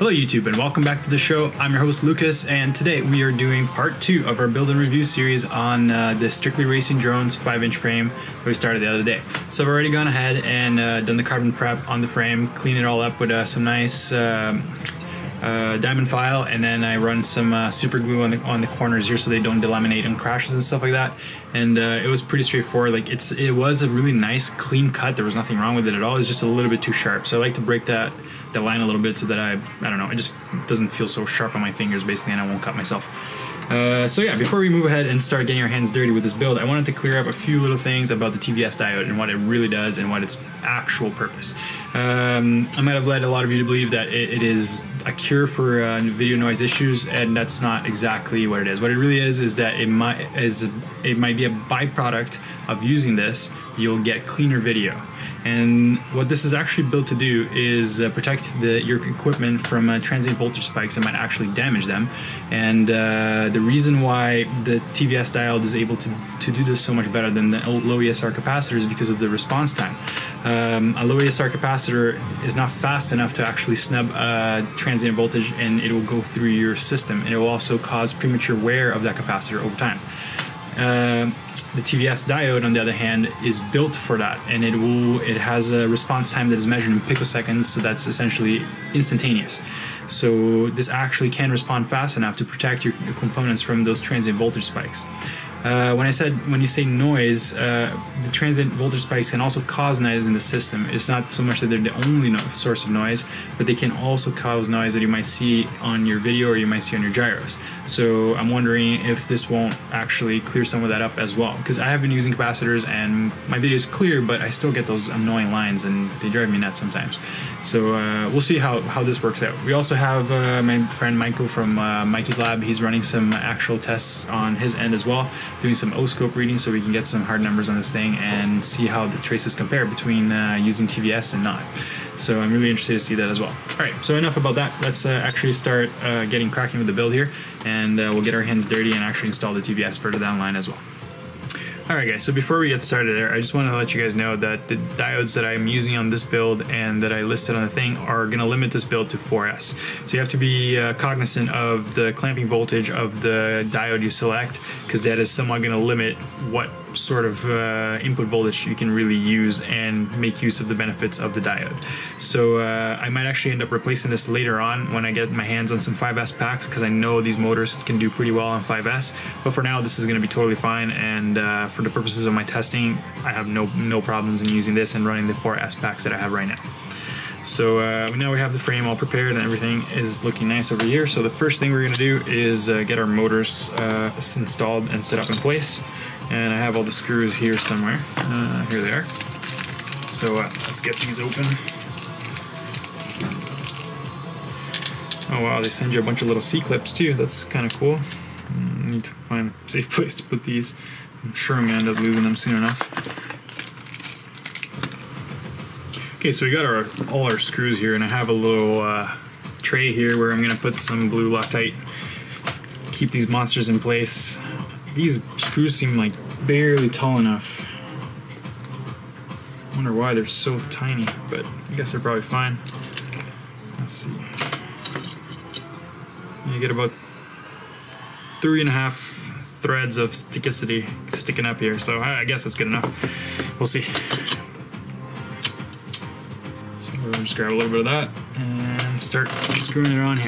Hello YouTube and welcome back to the show. I'm your host Lucas, and today we are doing part 2 of our build and review series on the Strictly Racing Drones 5-inch frame that we started the other day. So I've already gone ahead and done the carbon prep on the frame, cleaned it all up with some nice diamond file, and then I run some super glue on the corners here so they don't delaminate and crashes and stuff like that. And it was pretty straightforward. Like it was a really nice clean cut. There was nothing wrong with it at all. It's just a little bit too sharp. So I like to break that line a little bit so that I don't know, it just doesn't feel so sharp on my fingers basically, and I won't cut myself. So yeah, before we move ahead and start getting our hands dirty with this build, I wanted to clear up a few little things about the TVS diode and what it really does and what its actual purpose. I might have led a lot of you to believe that it is a cure for video noise issues, and that's not exactly what it is. What it really is that it might be a byproduct of using this. You'll get cleaner video. And what this is actually built to do is protect your equipment from transient voltage spikes that might actually damage them. And the reason why the TVS diode is able to do this so much better than the low ESR capacitor is because of the response time. A low ESR capacitor is not fast enough to actually snub transient voltage, and it will go through your system. And it will also cause premature wear of that capacitor over time. The TVS diode, on the other hand, is built for that, and it has a response time that is measured in picoseconds, so that's essentially instantaneous. So this actually can respond fast enough to protect your components from those transient voltage spikes. When you say noise, the transient voltage spikes can also cause noise in the system. It's not so much that they're the only source of noise, but they can also cause noise that you might see on your video or you might see on your gyros. So I'm wondering if this won't actually clear some of that up as well, because I have been using capacitors and my video is clear, but I still get those annoying lines and they drive me nuts sometimes. So we'll see how this works out. We also have my friend Michael from Mikey's lab. He's running some actual tests on his end as well, doing some O-scope reading so we can get some hard numbers on this thing and see how the traces compare between using TVS and not. So I'm really interested to see that as well. Alright, so enough about that. Let's actually start getting cracking with the build here, and we'll get our hands dirty and actually install the TVS further down the line as well. Alright guys, so before we get started there, I just want to let you guys know that the diodes that I'm using on this build and that I listed on the thing are going to limit this build to 4S. So you have to be cognizant of the clamping voltage of the diode you select, because that is somewhat going to limit what sort of input voltage you can really use and make use of the benefits of the diode. So I might actually end up replacing this later on when I get my hands on some 5S packs, because I know these motors can do pretty well on 5S, but for now this is going to be totally fine, and for the purposes of my testing I have no problems in using this and running the 4S packs that I have right now. So now we have the frame all prepared and everything is looking nice over here. So the first thing we're going to do is get our motors installed and set up in place. And I have all the screws here somewhere. Here they are. So let's get these open. Oh wow, they send you a bunch of little C-clips too. That's kind of cool. I need to find a safe place to put these. I'm sure I'm going to end up losing them soon enough. Okay, so we got all our screws here, and I have a little tray here where I'm going to put some blue Loctite. Keep these monsters in place. These screws seem like barely tall enough. I wonder why they're so tiny, but I guess they're probably fine. Let's see. You get about 3.5 threads of stickicity sticking up here, so I guess that's good enough. We'll see. So we're gonna just grab a little bit of that and start screwing it on here.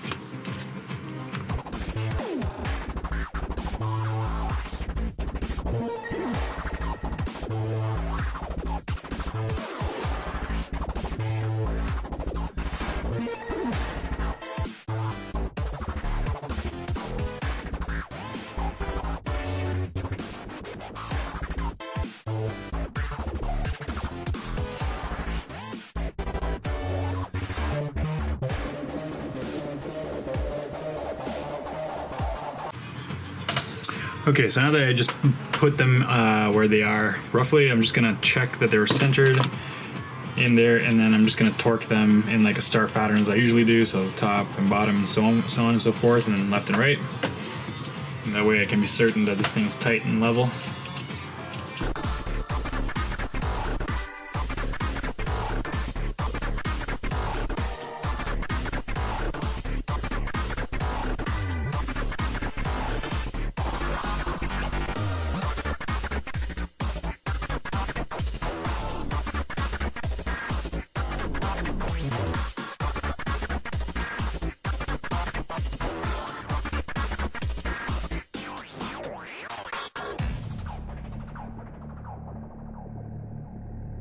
Okay, so now that I just put them where they are, roughly, I'm just gonna check that they were centered in there, and then I'm just gonna torque them in like a star pattern as I usually do, so top and bottom and so on and so forth, and then left and right. And that way I can be certain that this thing is tight and level.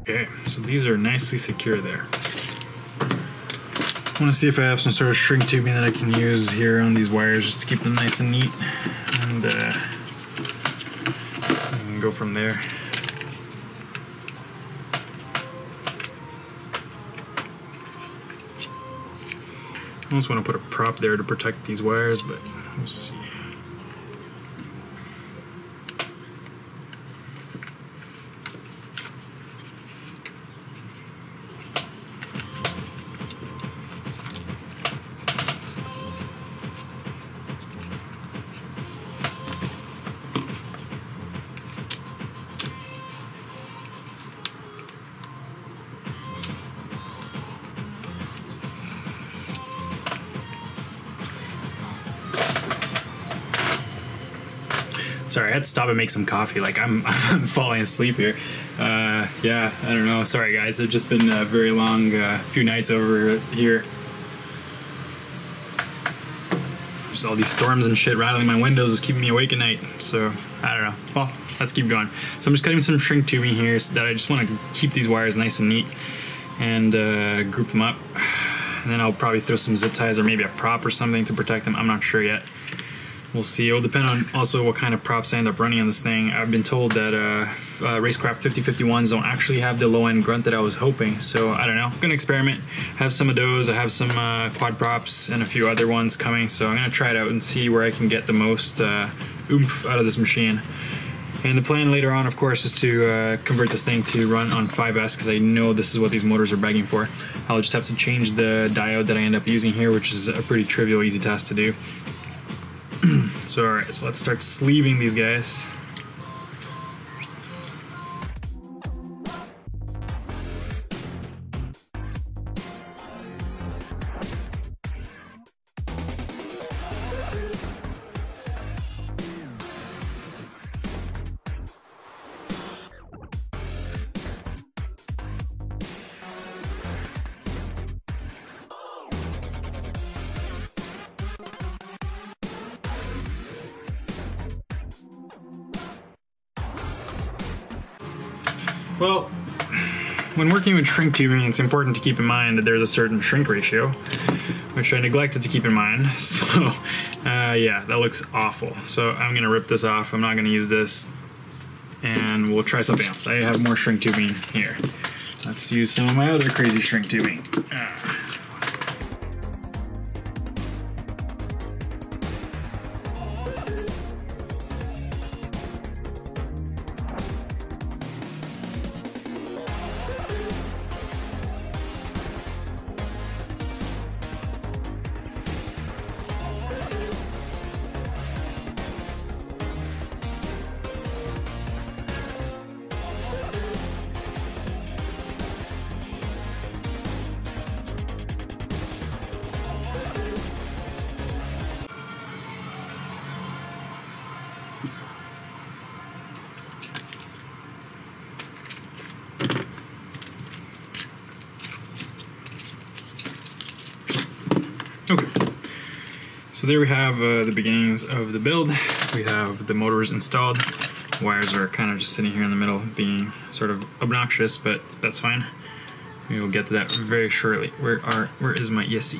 Okay, so these are nicely secure there. I want to see if I have some sort of shrink tubing that I can use here on these wires just to keep them nice and neat, and go from there. I almost want to put a prop there to protect these wires, but we'll see. Sorry, I had to stop and make some coffee. Like I'm falling asleep here. Yeah, I don't know. Sorry guys, it's just been a very long few nights over here. Just all these storms and shit rattling my windows is keeping me awake at night. So I don't know. Well, let's keep going. So I'm just cutting some shrink tubing here so that I just want to keep these wires nice and neat and group them up. And then I'll probably throw some zip ties or maybe a prop or something to protect them. I'm not sure yet. We'll see. It will depend on also what kind of props I end up running on this thing. I've been told that Racecraft 5051s don't actually have the low-end grunt that I was hoping, so I don't know. I'm going to experiment. I have some of those. I have some quad props and a few other ones coming, so I'm going to try it out and see where I can get the most oomph out of this machine. And the plan later on, of course, is to convert this thing to run on 5S, because I know this is what these motors are begging for. I'll just have to change the diode that I end up using here, which is a pretty trivial, easy task to do. So alright, so let's start sleeving these guys. Well, when working with shrink tubing, it's important to keep in mind that there's a certain shrink ratio, which I neglected to keep in mind. So, yeah, that looks awful. So I'm gonna rip this off. I'm not gonna use this, and we'll try something else. I have more shrink tubing here. Let's use some of my other crazy shrink tubing. Okay, so there we have the beginnings of the build. We have the motors installed. Wires are kind of just sitting here in the middle, being sort of obnoxious, but that's fine. We will get to that very shortly. Where is my ESC?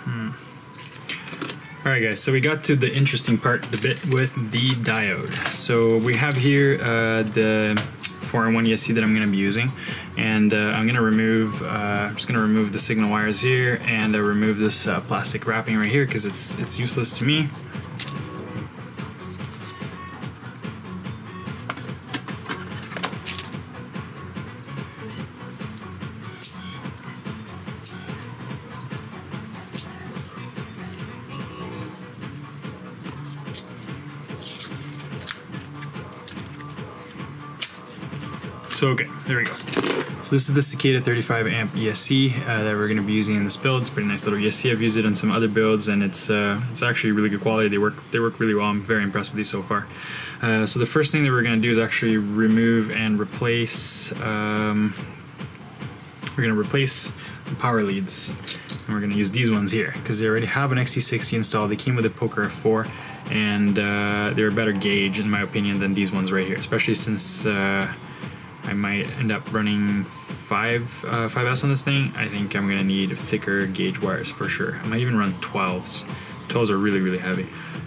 Alright guys, so we got to the interesting part, the bit with the diode. So we have here the 4-in-1 ESC that I'm going to be using, and I'm going to remove, I'm just going to remove the signal wires here, and remove this plastic wrapping right here because it's useless to me. So okay, there we go. So this is the Cicada 35 amp ESC that we're going to be using in this build. It's a pretty nice little ESC. I've used it on some other builds, and it's actually really good quality. They work really well. I'm very impressed with these so far. So the first thing that we're going to do is actually remove and replace. We're going to replace the power leads, and we're going to use these ones here because they already have an XT60 installed. They came with a Poker F4, and they're a better gauge in my opinion than these ones right here, especially since I I might end up running 5S on this thing. I think I'm gonna need thicker gauge wires for sure. I might even run 12s. 12s are really, really heavy.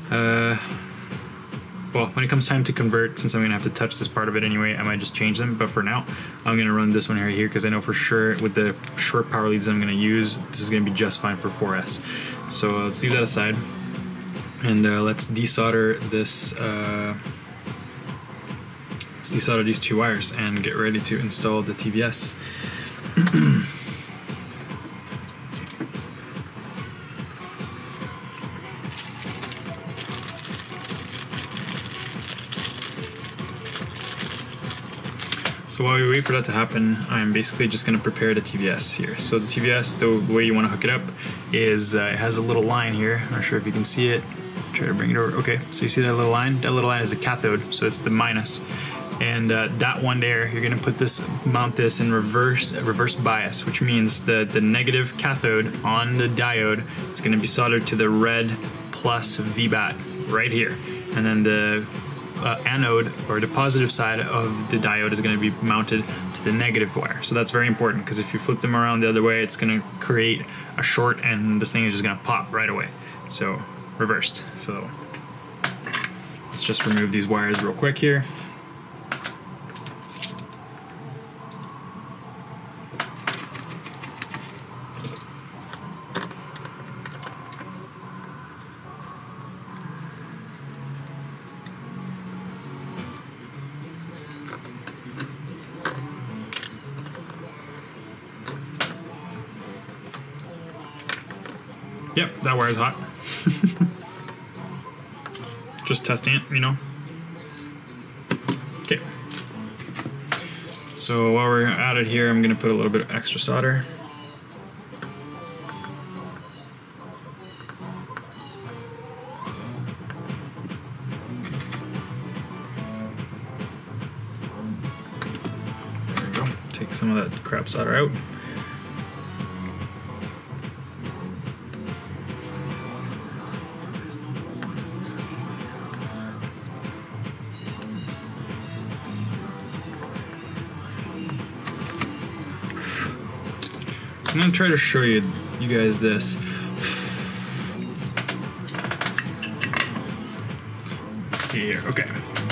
Well, when it comes time to convert, since I'm gonna have to touch this part of it anyway, I might just change them. But for now, I'm gonna run this one right here because I know for sure with the short power leads that I'm gonna use, this is gonna be just fine for 4S. So let's leave that aside, and let's desolder this. Let's desolder these two wires and get ready to install the TVS. So while we wait for that to happen, I'm basically just going to prepare the TVS here. So the TVS, the way you want to hook it up is it has a little line here. I'm not sure if you can see it. Try to bring it over. Okay, so you see that little line? That little line is a cathode, so it's the minus. And that one there, you're going to mount this in reverse bias, which means the negative cathode on the diode is going to be soldered to the red plus Vbat right here. And then the anode, or the positive side of the diode, is going to be mounted to the negative wire. So that's very important, because if you flip them around the other way, it's going to create a short and this thing is just going to pop right away. So reversed. So let's just remove these wires real quick here. Yep, that wire's hot. Just testing it, you know. Okay. So while we're at it here, I'm gonna put a little bit of extra solder. There we go. Take some of that crap solder out. I'm gonna try to show you guys this. Let's see here. Okay.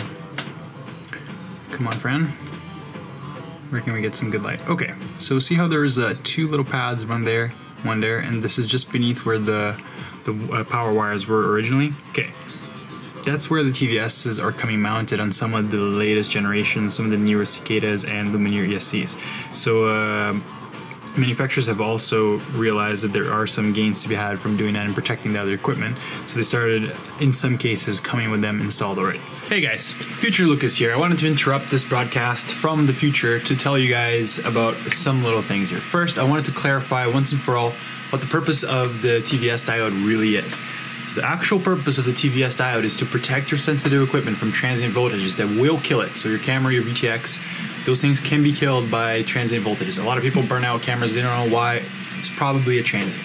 Come on, friend. Where can we get some good light? Okay. So see how there's two little pads, one there, and this is just beneath where the power wires were originally. Okay. That's where the TVSs are coming mounted on some of the latest generations, some of the newer Cicadas and Lumineer ESCs. So manufacturers have also realized that there are some gains to be had from doing that and protecting the other equipment. So they started, in some cases, coming with them installed already. Hey guys, Future Lucas here. I wanted to interrupt this broadcast from the future to tell you guys about some little things here. First, I wanted to clarify once and for all what the purpose of the TVS diode really is. So the actual purpose of the TVS diode is to protect your sensitive equipment from transient voltages that will kill it. So your camera, your VTX, those things can be killed by transient voltages. A lot of people burn out cameras, they don't know why. It's probably a transient.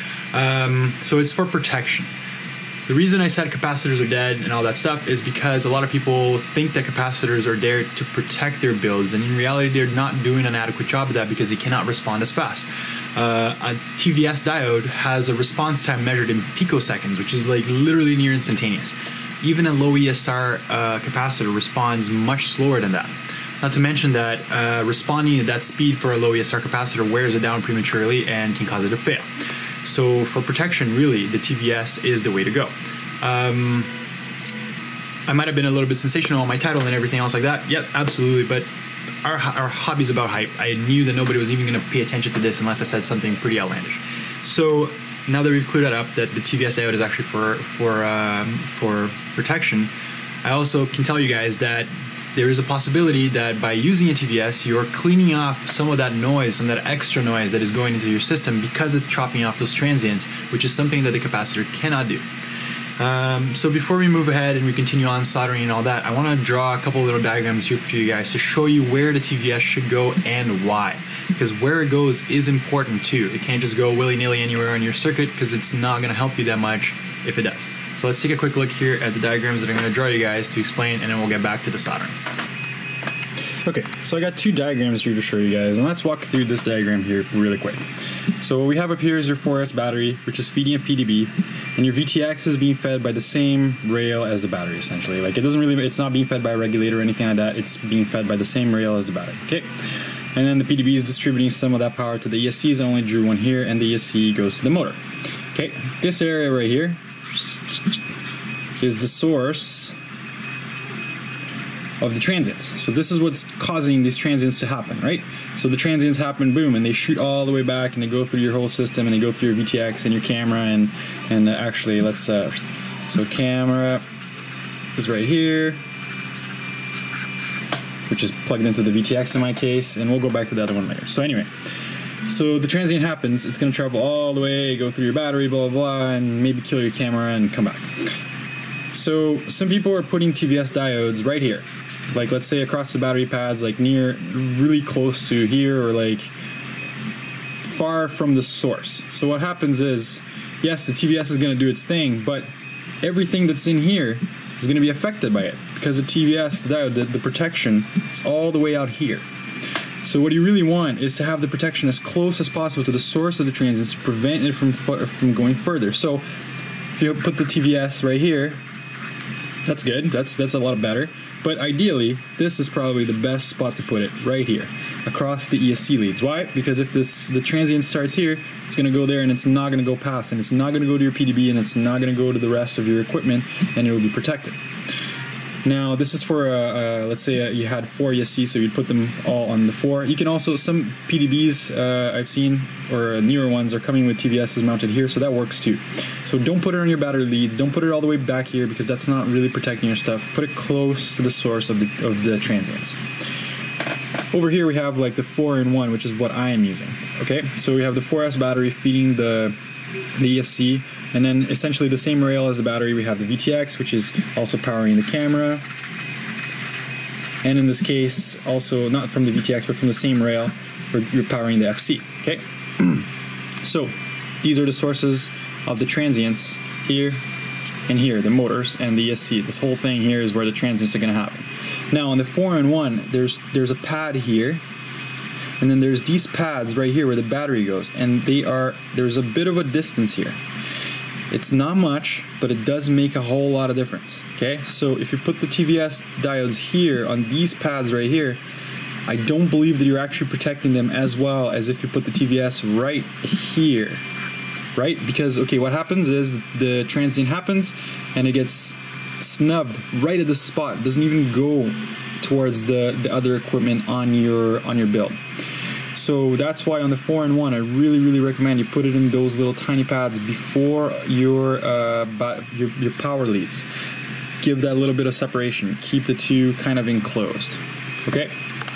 So it's for protection. The reason I said capacitors are dead and all that stuff is because a lot of people think that capacitors are there to protect their builds, and in reality they're not doing an adequate job of that because they cannot respond as fast. A TVS diode has a response time measured in picoseconds, which is like literally near instantaneous. Even a low ESR capacitor responds much slower than that. Not to mention that responding at that speed for a low ESR capacitor wears it down prematurely and can cause it to fail. So for protection, really, the TVS is the way to go. I might have been a little bit sensational on my title and everything else like that. Yep, absolutely, but our hobby's about hype. I knew that nobody was even going to pay attention to this unless I said something pretty outlandish. So now that we've cleared that up, that the TVS diode is actually for protection, I also can tell you guys that there is a possibility that by using a TVS, you're cleaning off some of that noise, some of that extra noise that is going into your system because it's chopping off those transients, which is something that the capacitor cannot do. So before we move ahead and we continue on soldering and all that, I want to draw a couple little diagrams here for you guys to show you where the TVS should go and why. Because where it goes is important too. It can't just go willy-nilly anywhere on your circuit because it's not going to help you that much if it does. So let's take a quick look here at the diagrams that I'm going to draw you guys to explain, and then we'll get back to the soldering. Okay, so I got two diagrams here to show you guys, and let's walk through this diagram here really quick. So what we have up here is your 4S battery, which is feeding a PDB, and your VTX is being fed by the same rail as the battery, essentially. Like it's not being fed by a regulator or anything like that, it's being fed by the same rail as the battery, okay? And then the PDB is distributing some of that power to the ESCs. I only drew one here, and the ESC goes to the motor. Okay, this area right here is the source of the transients. So this is what's causing these transients to happen, right? So the transients happen, boom, and they shoot all the way back, and they go through your whole system, and they go through your VTX and your camera, and actually, let's, so camera is right here, which is plugged into the VTX in my case, and we'll go back to the other one later. So anyway, so the transient happens, it's gonna travel all the way, go through your battery, blah, blah, blah, and maybe kill your camera and come back. So some people are putting TVS diodes right here, like let's say across the battery pads, like near, really close to here, or like far from the source. So what happens is, yes, the TVS is gonna do its thing, but everything that's in here is gonna be affected by it, because the TVS, the diode, the protection, is all the way out here. So what you really want is to have the protection as close as possible to the source of the transients to prevent it from going further. So if you put the TVS right here, that's good, that's a lot better. But ideally, this is probably the best spot to put it, right here, across the ESC leads. Why? Because if the transient starts here, it's gonna go there and it's not gonna go past, and it's not gonna go to your PDB, and it's not gonna go to the rest of your equipment, and it will be protected. Now, this is for, let's say you had 4 ESCs, so you'd put them all on the 4. You can also, some PDBs I've seen, or newer ones, are coming with TVSs mounted here, so that works too. So don't put it on your battery leads, don't put it all the way back here, because that's not really protecting your stuff. Put it close to the source of the transients. Over here we have like the 4-in-1, which is what I am using, okay? So we have the 4S battery feeding the ESC, and then essentially the same rail as the battery, we have the VTX, which is also powering the camera. And in this case, also not from the VTX, but from the same rail, you're powering the FC, okay? So these are the sources of the transients here and here, the motors and the ESC. This whole thing here is where the transients are gonna happen. Now on the 4-in-1, there's a pad here, and then there's these pads right here where the battery goes, and there's a bit of a distance here. It's not much, but it does make a whole lot of difference, okay? So if you put the TVS diodes here on these pads right here, I don't believe that you're actually protecting them as well as if you put the TVS right here, right? Because, okay, what happens is the transient happens and it gets snubbed right at the spot. It doesn't even go towards the other equipment on your build. So that's why on the 4-in-1, I really recommend you put it in those little tiny pads before your power leads. Give that little bit of separation. Keep the two kind of enclosed. Okay?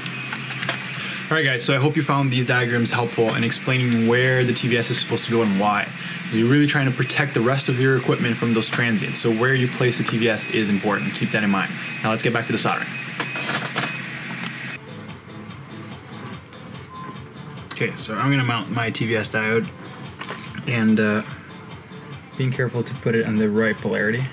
Alright guys, so I hope you found these diagrams helpful in explaining where the TVS is supposed to go and why. Because you're really trying to protect the rest of your equipment from those transients. So where you place the TVS is important. Keep that in mind. Now let's get back to the soldering. Okay, so I'm gonna mount my TVS diode, and being careful to put it on the right polarity.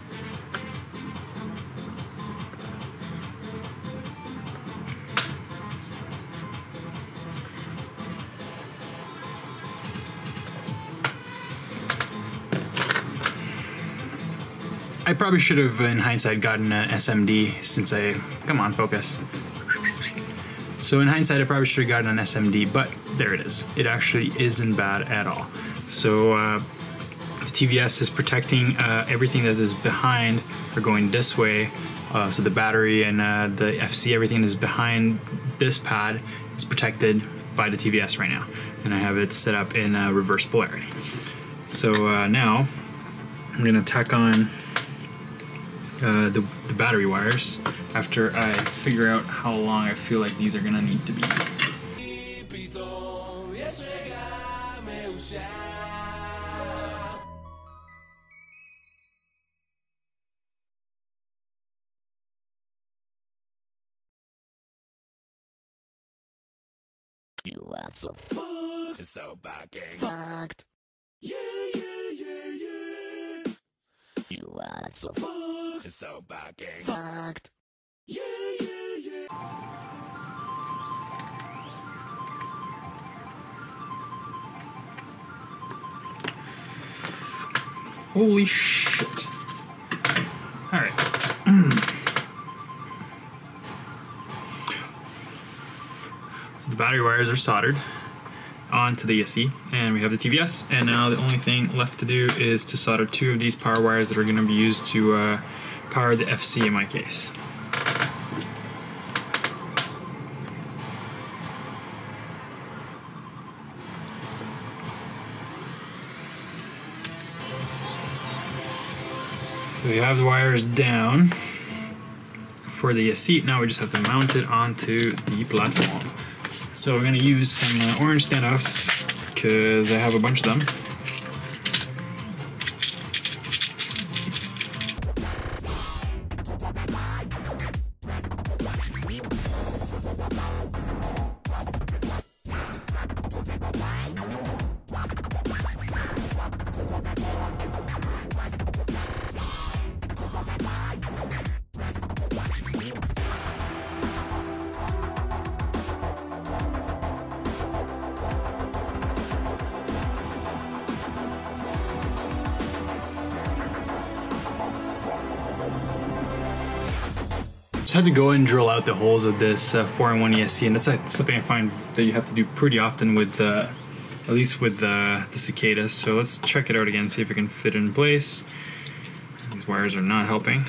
I probably should have, in hindsight, gotten an SMD since come on, focus. So in hindsight, I probably should have gotten an SMD, but there it is. It actually isn't bad at all. So the TVS is protecting everything that is behind or going this way. So the battery and the FC, everything that is behind this pad is protected by the TVS right now. And I have it set up in reverse polarity. So now I'm gonna tack on the battery wires after I figure out how long I feel like these are gonna need to be. You are so fucked, so fucking fucked. Yeah. You are so fucked, so fucking fucked. Yeah. Holy shit. Alright. The battery wires are soldered onto the ESC, and we have the TVS, and now the only thing left to do is to solder 2 of these power wires that are going to be used to power the FC in my case. So we have the wires down for the seat. Now we just have to mount it onto the platform. So we're going to use some orange standoffs because I have a bunch of them. Just had to go and drill out the holes of this 4-in-1 ESC, and that's something I find that you have to do pretty often with, at least with the cicadas. So let's check it out again, see if it can fit in place. These wires are not helping.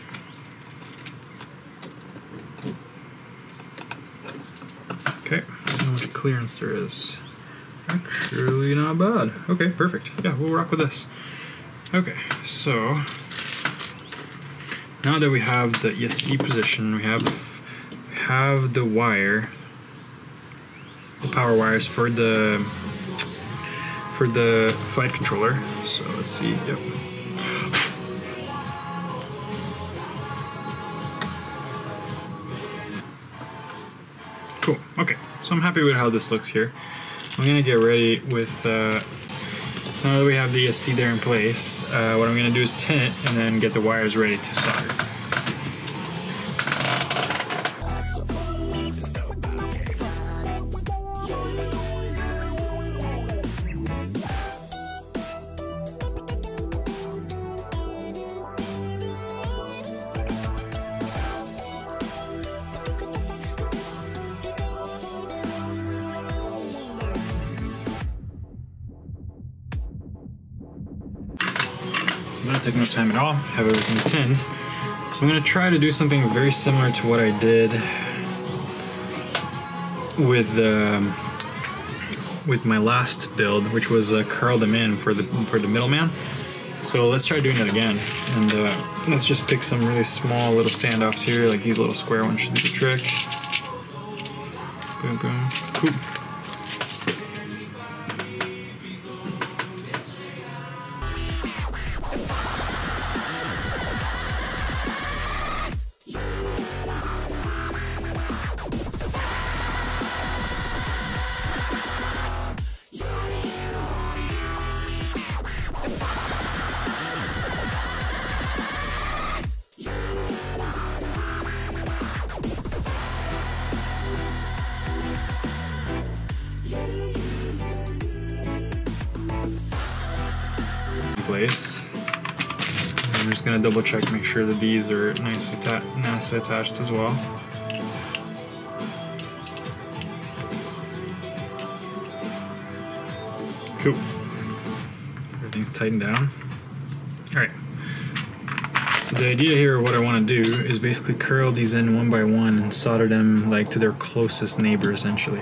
Okay, so how much clearance there is. Actually not bad. Okay, perfect. Yeah, we'll rock with this. Okay, so now that we have the ESC position, we have the wire, the power wires for the flight controller. So let's see. Yep. Cool. Okay. So I'm happy with how this looks here. I'm gonna get ready with. So now that we have the ESC there in place, what I'm gonna do is tin it and then get the wires ready to solder. So that took no time at all, have everything tinned. So I'm gonna try to do something very similar to what I did with my last build, which was curl them in for the middleman. So let's try doing that again. And let's just pick some really small little standoffs here, like these little square ones should do the trick. Boom, boom, cool. Place. I'm just gonna double check, make sure that these are nicely attached as well. Cool. Everything's tightened down. All right. So the idea here, what I want to do is basically curl these in one by one and solder them like to their closest neighbor, essentially.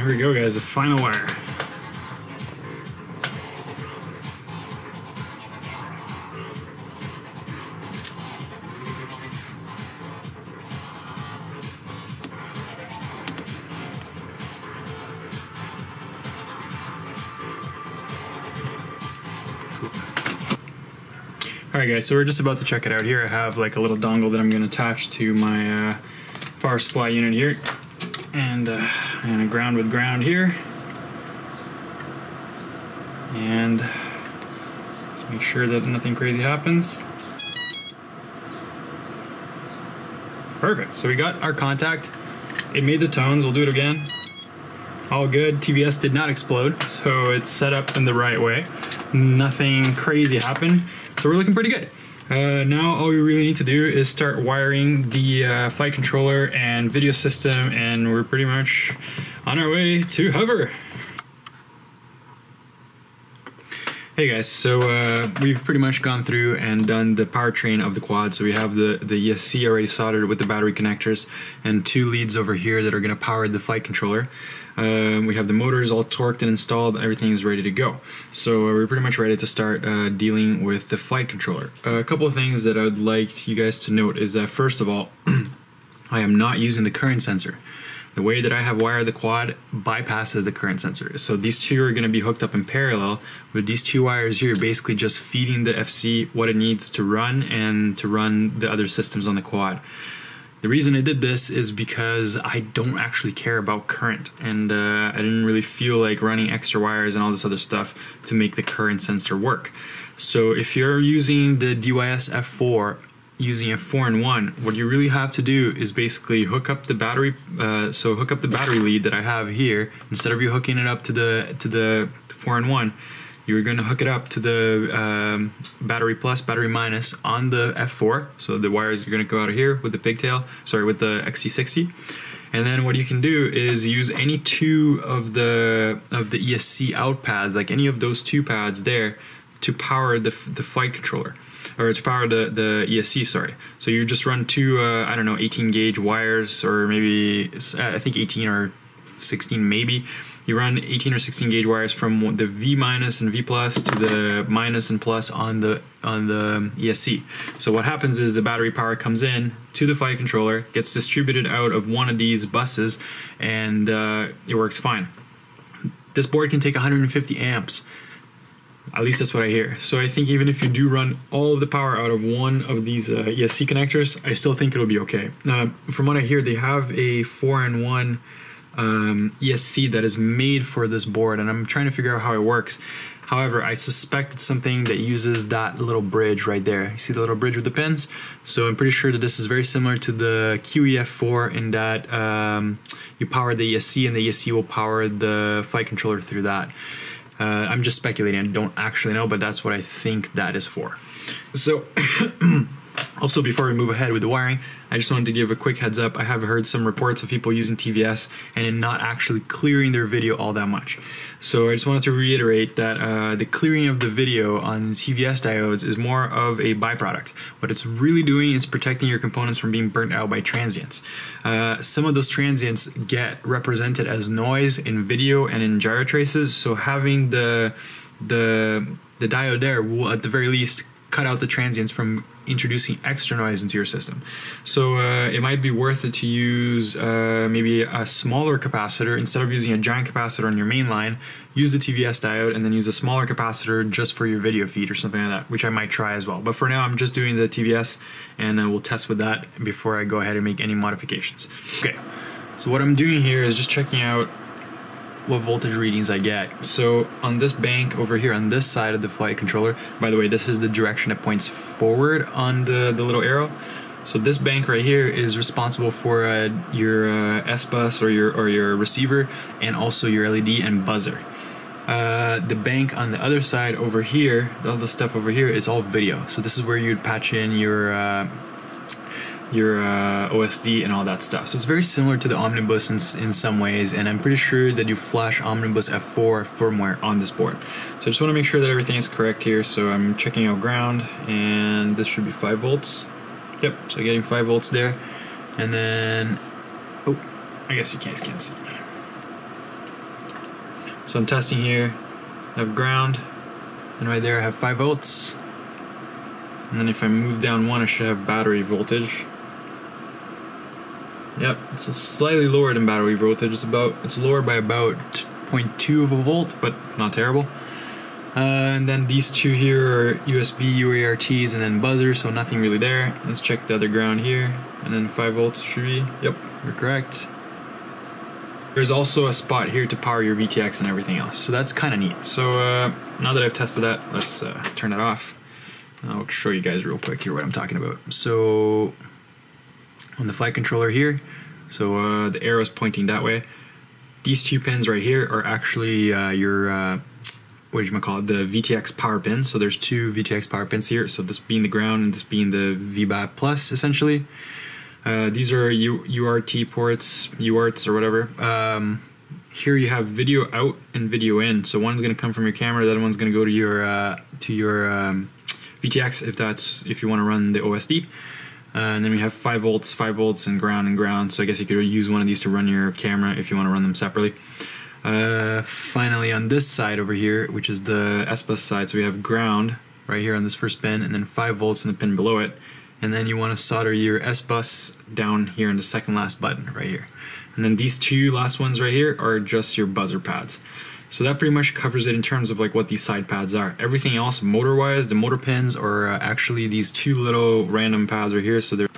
Here we go, guys, the final wire. Alright guys, so we're just about to check it out here. I have like a little dongle that I'm going to attach to my power supply unit here. And I'm going to ground with ground here. And let's make sure that nothing crazy happens. Perfect, so we got our contact. It made the tones, we'll do it again. All good, TVS did not explode, so it's set up in the right way. Nothing crazy happened. So we're looking pretty good. Now all we really need to do is start wiring the flight controller and video system, and we're pretty much on our way to hover. Hey guys, so we've pretty much gone through and done the powertrain of the quad. So we have the ESC already soldered with the battery connectors and 2 leads over here that are going to power the flight controller. We have the motors all torqued and installed, everything is ready to go. So we're pretty much ready to start dealing with the flight controller. A couple of things that I would like you guys to note is that first of all, I am not using the current sensor. The way that I have wired the quad bypasses the current sensor. So these two are going to be hooked up in parallel, with these 2 wires here basically just feeding the FC what it needs to run and to run the other systems on the quad. The reason I did this is because I don't actually care about current, and I didn't really feel like running extra wires and all this other stuff to make the current sensor work. So if you're using the DYS F4, using a 4-in-1, what you really have to do is basically hook up the battery. So hook up the battery lead that I have here. Instead of you hooking it up to the 4-in-1, you're going to hook it up to the battery plus, battery minus on the F4. So the wires are going to go out of here with the pigtail, sorry, with the XC60. And then what you can do is use any 2 of the ESC out pads, like any of those 2 pads there, to power the flight controller, or to power the ESC, sorry. So you just run 2, I don't know, 18 gauge wires, or maybe, I think 18 or 16 maybe. You run 18 or 16 gauge wires from the V minus and V plus to the minus and plus on the ESC. So what happens is the battery power comes in to the flight controller, gets distributed out of one of these buses, and it works fine. This board can take 150 amps. At least that's what I hear. So I think even if you do run all of the power out of one of these ESC connectors, I still think it'll be okay. Now, from what I hear, they have a 4-in-1 ESC that is made for this board, and I'm trying to figure out how it works. However, I suspect it's something that uses that little bridge right there. You see the little bridge with the pins? So I'm pretty sure that this is very similar to the QEF4 in that you power the ESC, and the ESC will power the flight controller through that. I'm just speculating, I don't actually know, but that's what I think that is for. So, also before we move ahead with the wiring, I just wanted to give a quick heads up. I have heard some reports of people using TVS and it not actually clearing their video all that much. So I just wanted to reiterate that the clearing of the video on TVS diodes is more of a byproduct. What it's really doing is protecting your components from being burnt out by transients. Some of those transients get represented as noise in video and in gyro traces, so having the diode there will at the very least cut out the transients from introducing extra noise into your system. So it might be worth it to use maybe a smaller capacitor. Instead of using a giant capacitor on your main line, use the TVS diode and then use a smaller capacitor just for your video feed or something like that, which I might try as well. But for now, I'm just doing the TVS, and we'll test with that before I go ahead and make any modifications. Okay, so what I'm doing here is just checking out what voltage readings I get. So on this bank over here on this side of the flight controller, by the way, this is the direction it points forward on the little arrow. So this bank right here is responsible for your S-bus or your receiver, and also your LED and buzzer. The bank on the other side over here, all the stuff over here, is all video. So this is where you'd patch in your OSD and all that stuff. So it's very similar to the Omnibus in some ways, and I'm pretty sure that you flash Omnibus F4 firmware on this board. So I just want to make sure that everything is correct here. So I'm checking out ground, and this should be 5 volts. Yep, so getting 5 volts there. And then, oh, I guess you guys can't see. So I'm testing here. I have ground, and right there I have 5 volts. And then if I move down 1, I should have battery voltage. Yep, it's slightly lower than battery voltage. It's lower by about 0.2 of a volt, but not terrible. And then these two here are USB UARTs and then buzzers, so nothing really there. Let's check the other ground here, and then 5 volts should be, yep, you're correct. There's also a spot here to power your VTX and everything else, so that's kind of neat. So now that I've tested that, let's turn it off. I'll show you guys real quick here what I'm talking about. So on the flight controller here, so the arrow is pointing that way. These 2 pins right here are actually your the VTX power pins. So there's 2 VTX power pins here. So this being the ground and this being the Vbat Plus, essentially. These are UART ports, UARTs or whatever. Here you have video out and video in. So one's going to come from your camera, the other one's going to go to your VTX if you want to run the OSD. And then we have 5 volts, and ground. So I guess you could use one of these to run your camera if you want to run them separately. Finally on this side over here, which is the S-Bus side, so we have ground right here on this first pin, and then 5 volts in the pin below it. And then you want to solder your S-Bus down here in the second last button right here. And then these 2 last ones right here are just your buzzer pads. So that pretty much covers it in terms of like what these side pads are. Everything else motor-wise, the motor pins are actually these 2 little random pads right here. So they're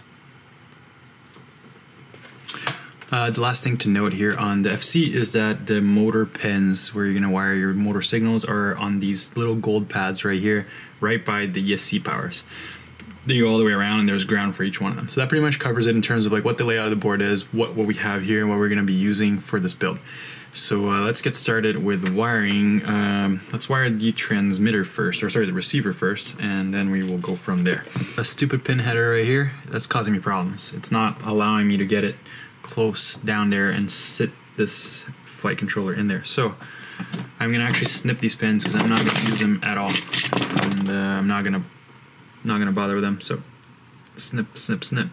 the last thing to note here on the FC is that the motor pins where you're going to wire your motor signals are on these little gold pads right here, right by the ESC powers. They go all the way around, and there's ground for each one of them. So that pretty much covers it in terms of like what the layout of the board is, what we have here, and what we're going to be using for this build. So let's get started with wiring. Let's wire the transmitter first, or sorry, the receiver first, and then we will go from there. A stupid pin header right here, that's causing me problems. It's not allowing me to get it close down there and sit this flight controller in there. So I'm gonna actually snip these pins because I'm not gonna use them at all, and I'm not gonna bother with them. So snip, snip, snip.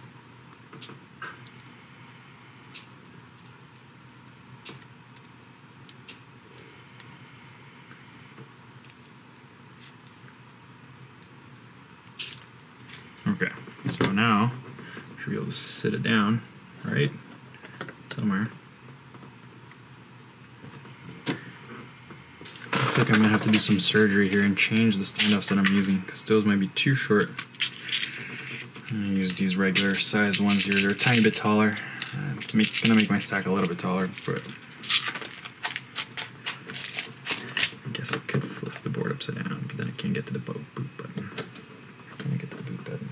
Okay, so now I should be able to sit it down, right, somewhere. Looks like I'm gonna have to do some surgery here and change the standoffs that I'm using because those might be too short. I'm gonna use these regular sized ones here. They're a tiny bit taller. It's gonna make my stack a little bit taller, but I guess I could flip the board upside down, but then I can't get to the boot button. Can I get to the boot button?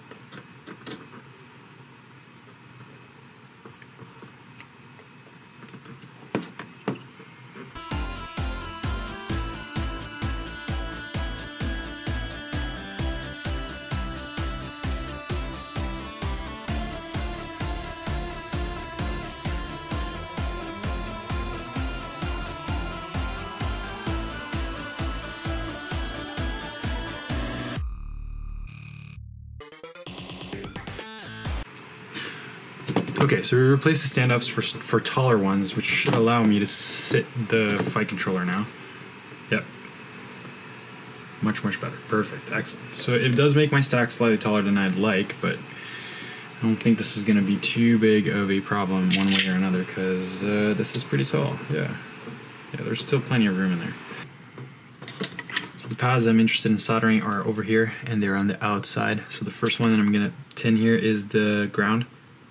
Okay, so we replaced the standoffs for taller ones, which should allow me to sit the flight controller now. Yep. Much, much better. Perfect. Excellent. So it does make my stack slightly taller than I'd like, but I don't think this is going to be too big of a problem one way or another, because this is pretty tall. Yeah. Yeah, there's still plenty of room in there. So the pads I'm interested in soldering are over here, and they're on the outside. So the first one that I'm going to tin here is the ground.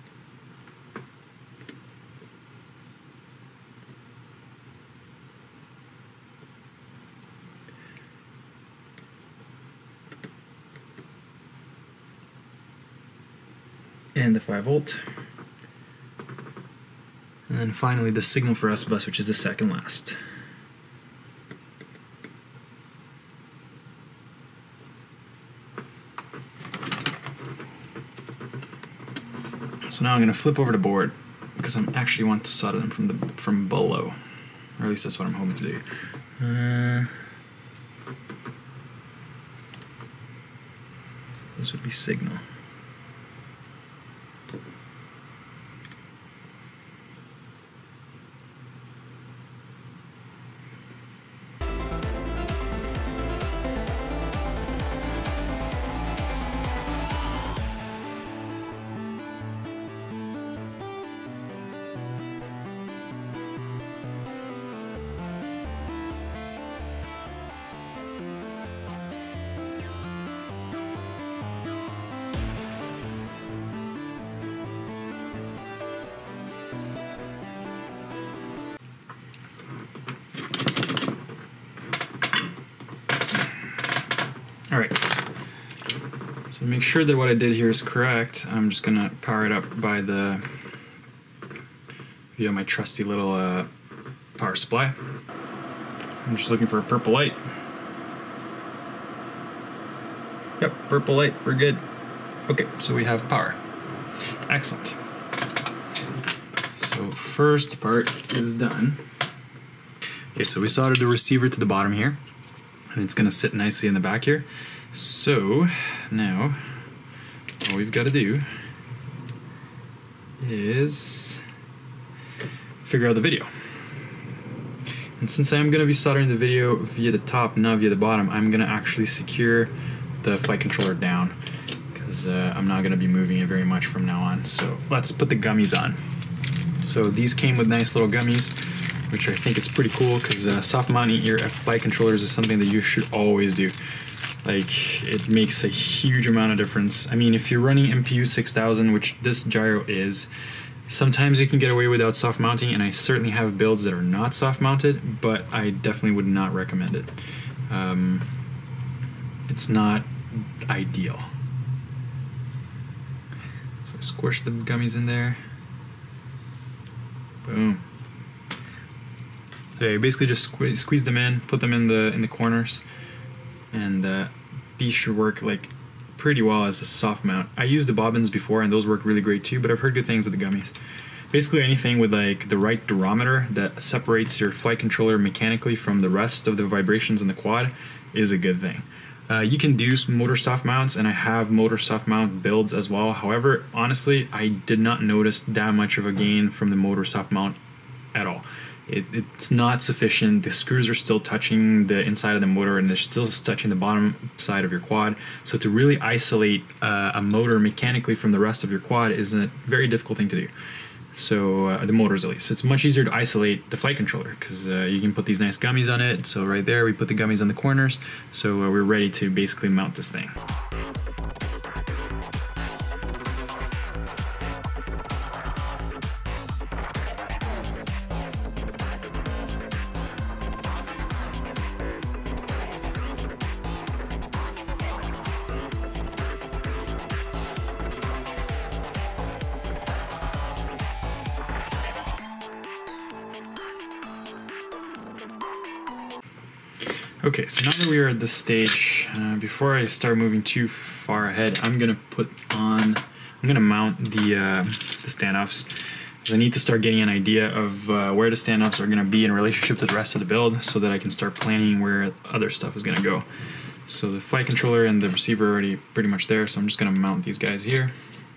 And the 5 volt. And then finally the signal for S-Bus, which is the second last. So now I'm going to flip over the board because I actually want to solder them from below, or at least that's what I'm hoping to do. This would be signal. make sure that what I did here is correct, I'm just gonna power it up by via my trusty little power supply. I'm just looking for a purple light. Yep, purple light, we're good. Okay, so we have power. Excellent. So first part is done. Okay, so we soldered the receiver to the bottom here, and it's gonna sit nicely in the back here. So now all we've got to do is figure out the video. And since I'm going to be soldering the video via the top, not via the bottom, I'm going to actually secure the flight controller down, because I'm not going to be moving it very much from now on. So let's put the gummies on. So these came with nice little gummies, which I think is pretty cool, because soft mounting your flight controllers is something that you should always do. Like, it makes a huge amount of difference. I mean, if you're running MPU 6000, which this gyro is, sometimes you can get away without soft mounting, and I certainly have builds that are not soft mounted, but I definitely would not recommend it. It's not ideal. So squish the gummies in there. Boom. So you basically just squeeze them in, put them in the corners, and these should work like pretty well as a soft mount. I used the bobbins before, and those work really great too, but I've heard good things of the gummies. Basically anything with like the right durometer that separates your flight controller mechanically from the rest of the vibrations in the quad is a good thing. You can do some motor soft mounts, and I have motor soft mount builds as well. However, honestly, I did not notice that much of a gain from the motor soft mount at all. It's not sufficient. The screws are still touching the inside of the motor, and they're still touching the bottom side of your quad. So to really isolate a motor mechanically from the rest of your quad is a very difficult thing to do. So the motors at least. So it's much easier to isolate the flight controller, because you can put these nice gummies on it. So right there, we put the gummies on the corners. So we're ready to basically mount this thing. Okay, so now that we are at this stage, before I start moving too far ahead, I'm gonna mount the standoffs, because I need to start getting an idea of where the standoffs are gonna be in relationship to the rest of the build, so that I can start planning where other stuff is gonna go. So the flight controller and the receiver are already pretty much there, so I'm just gonna mount these guys here.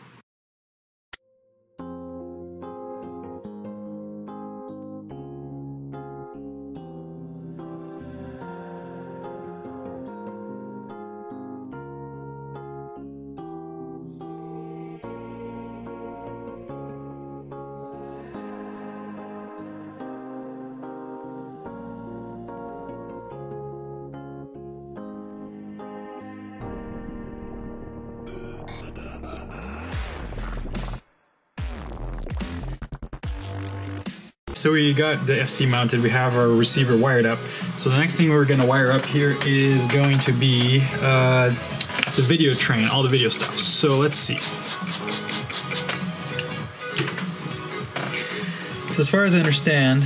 So we got the FC mounted, we have our receiver wired up. So the next thing we're gonna wire up here is going to be the video train, all the video stuff. So let's see. So as far as I understand,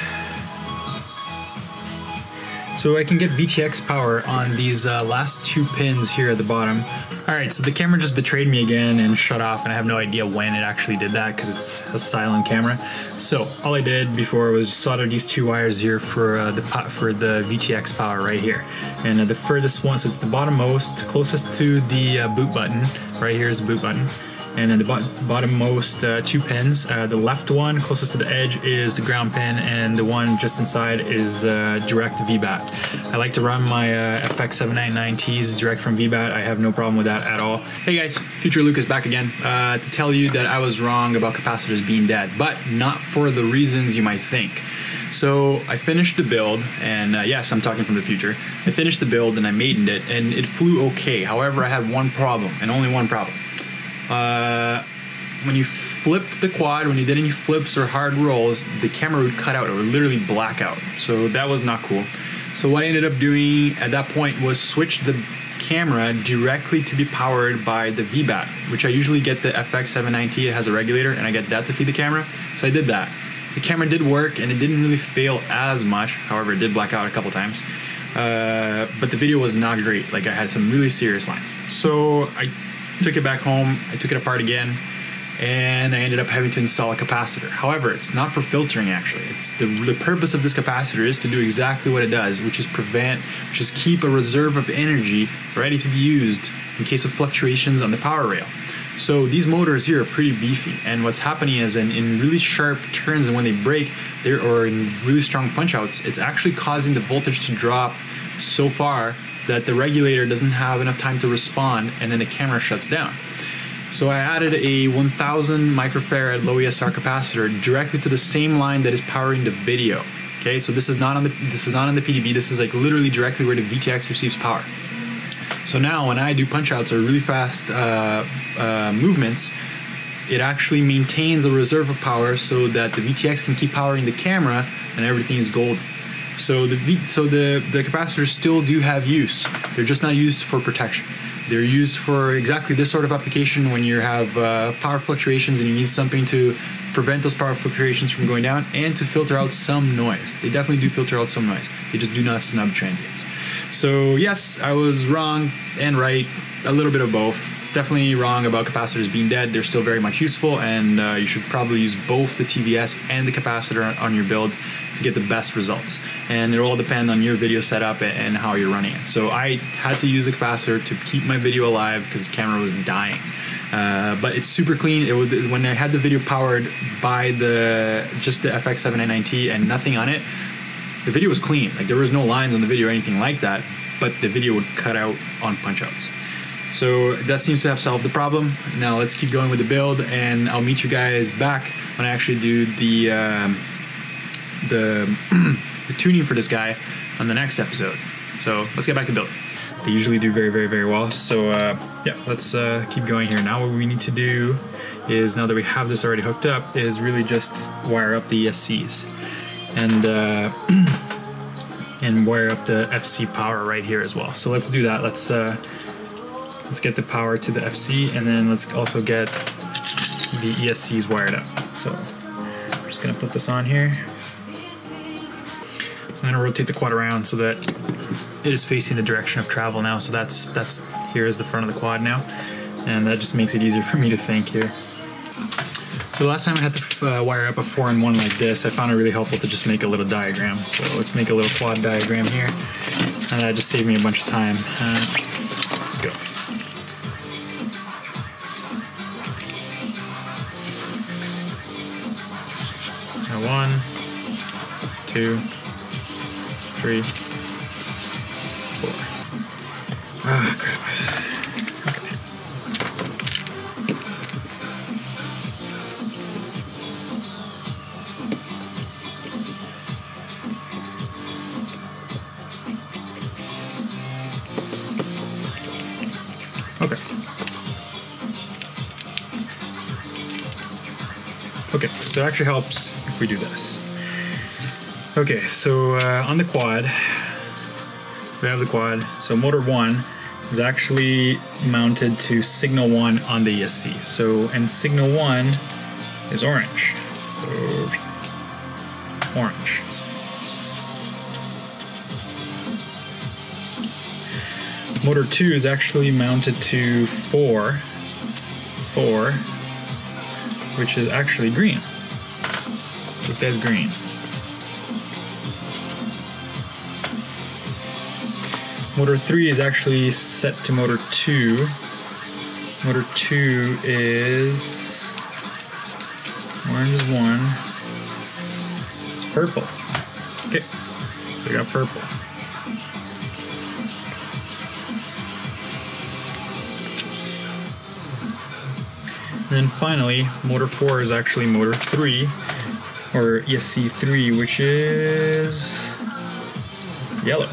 so I can get VTX power on these last two pins here at the bottom. Alright, so the camera just betrayed me again and shut off, and I have no idea when it actually did that because it's a silent camera. So all I did before was just solder these two wires here for the VTX power right here. And the furthest one, so it's the bottommost, closest to the boot button. Right here is the boot button. And then the bottommost two pins. The left one closest to the edge is the ground pin, and the one just inside is direct Vbat. I like to run my FX799Ts direct from Vbat. I have no problem with that at all. Hey guys, Future Lucas back again to tell you that I was wrong about capacitors being dead, but not for the reasons you might think. So I finished the build, and yes, I'm talking from the future. I finished the build and I maidened it, and it flew okay. However, I had one problem, and only one problem. When you flipped the quad, when you did any flips or hard rolls, the camera would cut out, it would literally black out. So that was not cool. So what I ended up doing at that point was switch the camera directly to be powered by the Vbat, which I usually get the FX790. It has a regulator, and I get that to feed the camera. So I did that. The camera did work, and it didn't really fail as much. However, it did black out a couple times. But the video was not great. Like, I had some really serious lines. So I took it back home. I took it apart again, and I ended up having to install a capacitor. However, it's not for filtering, actually. It's the purpose of this capacitor is to do exactly what it does, which is keep a reserve of energy ready to be used in case of fluctuations on the power rail. So these motors here are pretty beefy, and what's happening is in really sharp turns and when they break, or in really strong punch-outs, it's actually causing the voltage to drop so far that the regulator doesn't have enough time to respond, and then the camera shuts down. So I added a 1000 microfarad low ESR capacitor directly to the same line that is powering the video. Okay, so this is not on the PDB. This is like literally directly where the VTX receives power. So now when I do punch-outs or really fast movements, it actually maintains a reserve of power so that the VTX can keep powering the camera and everything is golden. So the capacitors still do have use. They're just not used for protection. They're used for exactly this sort of application when you have power fluctuations and you need something to prevent those power fluctuations from going down and to filter out some noise. They definitely do filter out some noise. They just do not snub transients. So yes, I was wrong and right, a little bit of both. Definitely wrong about capacitors being dead. They're still very much useful, and you should probably use both the TVS and the capacitor on your builds to get the best results. And it will all depend on your video setup and how you're running it. So I had to use a capacitor to keep my video alive because the camera was dying. But it's super clean. When I had the video powered by just the FX790 and nothing on it, the video was clean. Like, there was no lines on the video or anything like that, but the video would cut out on punch-outs. So that seems to have solved the problem. Now let's keep going with the build, and I'll meet you guys back when I actually do the tuning for this guy on the next episode. So let's get back to building. They usually do very, very, very well. So yeah, let's keep going here. Now what we need to do is, now that we have this already hooked up, is really just wire up the ESCs and wire up the FC power right here as well. So let's do that. Let's get the power to the FC, and then let's also get the ESCs wired up. So I'm just gonna put this on here. I'm gonna rotate the quad around so that it is facing the direction of travel now. So that's here is the front of the quad now, and that just makes it easier for me to think here. So the last time I had to wire up a 4-in-1 like this, I found it really helpful to just make a little diagram. So let's make a little quad diagram here, and that just saved me a bunch of time. Let's go. Now 1, 2, 3, 4. Ah, crap. Okay. Okay, so it actually helps if we do this. Okay, so on the quad, we have the quad. So motor 1 is actually mounted to signal 1 on the ESC. So, and signal 1 is orange. So, orange. Motor 2 is actually mounted to 4, which is actually green. This guy's green. Motor 3 is actually set to motor 2. Motor 2 is... orange is 1. It's purple. Okay, so we got purple. And then finally, motor 4 is actually motor 3, or ESC3, which is yellow.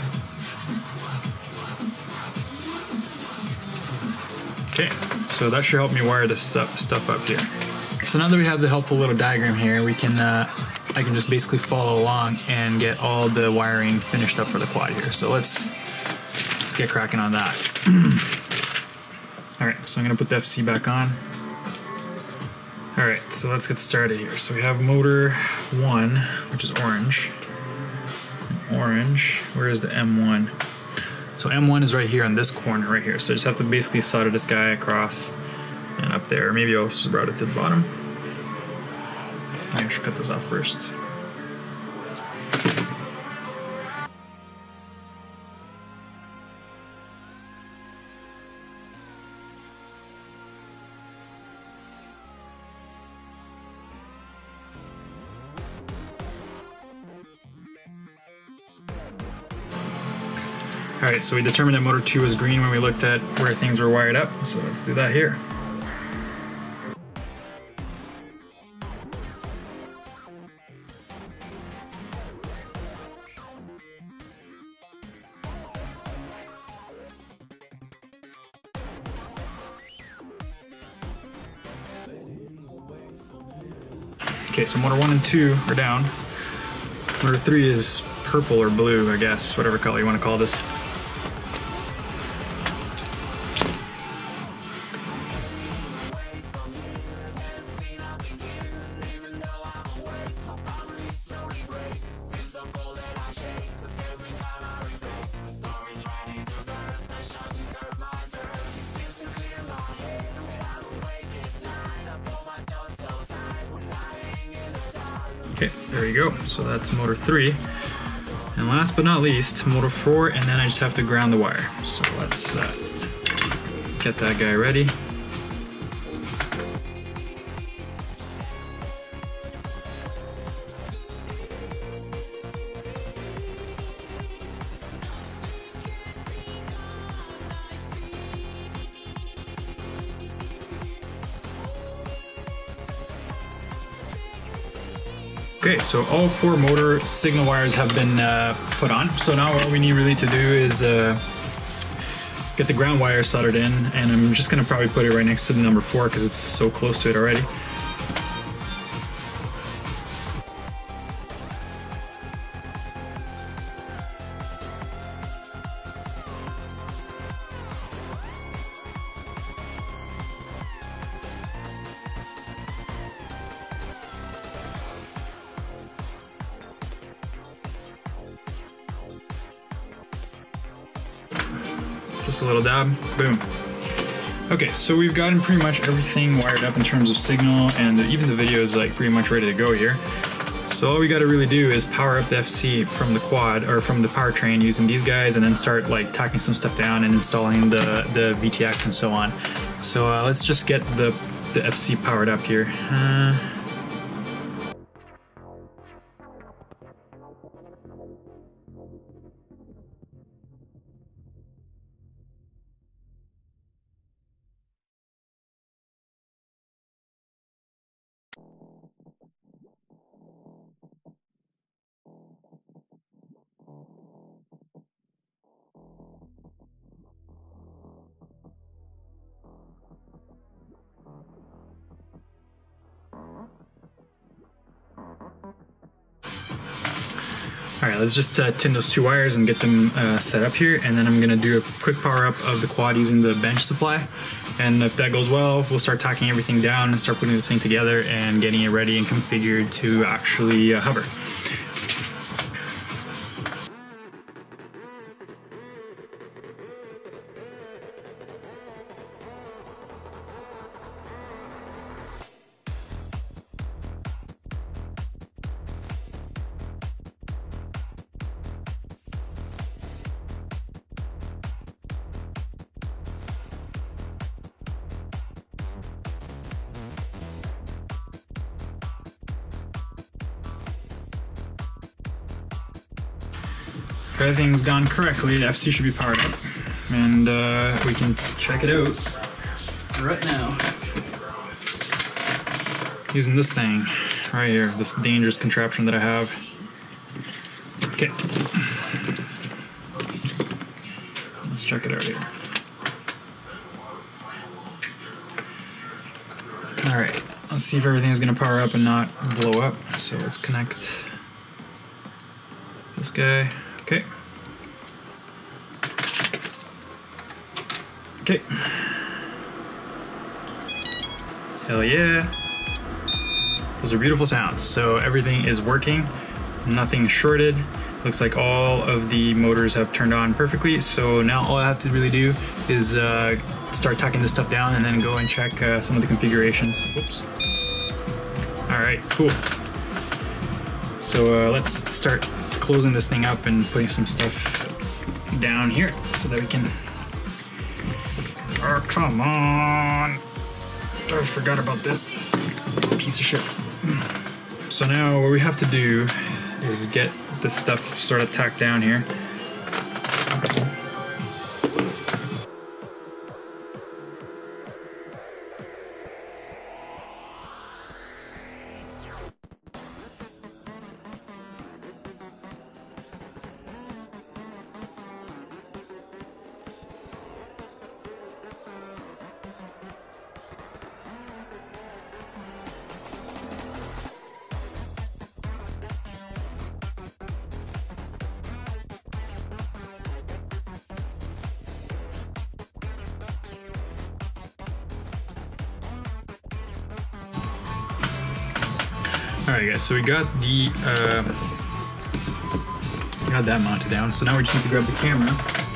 Okay, so that should help me wire this stuff up here. So now that we have the helpful little diagram here, we can I can just basically follow along and get all the wiring finished up for the quad here. So let's let's get cracking on that. All right, so I'm gonna put the FC back on. All right, so let's get started here. So we have motor 1, which is orange. And orange, where is the M1? So M1 is right here on this corner right here. So I just have to basically solder this guy across and up there. Maybe I'll just route it to the bottom. I should cut this off first. Alright, so we determined that motor 2 was green when we looked at where things were wired up, so let's do that here. Okay, so motor 1 and 2 are down. Motor 3 is purple or blue, I guess, whatever color you want to call this. Okay, there you go. So that's motor 3. And last but not least, motor 4, and then I just have to ground the wire. So let's get that guy ready. Okay, so all 4 motor signal wires have been put on. So now all we need really to do is get the ground wire soldered in, and I'm just gonna probably put it right next to the number 4 because it's so close to it already. Just a little dab, boom. Okay, so we've gotten pretty much everything wired up in terms of signal, and even the video is like pretty much ready to go here. So all we gotta really do is power up the FC from the quad, or from the powertrain using these guys, and then start like tacking some stuff down and installing the VTX and so on. So let's just get the FC powered up here. Alright, let's just tin those 2 wires and get them set up here, and then I'm going to do a quick power up of the quad using the bench supply. And if that goes well, we'll start tacking everything down and start putting this thing together and getting it ready and configured to actually hover. If everything's gone correctly, the FC should be powered up, and we can check it out right now using this thing right here, this dangerous contraption that I have. Okay, let's check it out here. All right, let's see if everything's gonna power up and not blow up. So let's connect this guy. Okay. Okay. Hell yeah. Those are beautiful sounds. So everything is working, nothing shorted. Looks like all of the motors have turned on perfectly. So now all I have to really do is start tucking this stuff down and then go and check some of the configurations. Whoops. All right, cool. So let's start closing this thing up and putting some stuff down here so that we can, oh, come on. I forgot about this piece of shit. So now what we have to do is get this stuff sort of tacked down here. Alright guys, so we got the got that mounted down. So now we just need to grab the camera.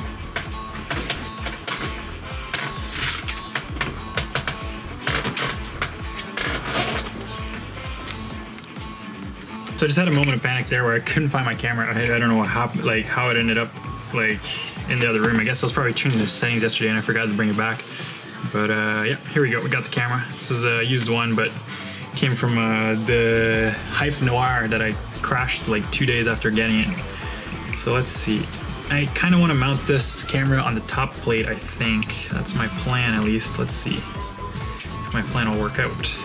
So I just had a moment of panic there where I couldn't find my camera. I don't know what happened, like how it ended up like in the other room. I guess I was probably changing the settings yesterday and I forgot to bring it back. But yeah, here we go. We got the camera. This is a used one, but came from the Hive Noir that I crashed like 2 days after getting it. So let's see. I kind of want to mount this camera on the top plate, I think. That's my plan at least. Let's see if my plan will work out.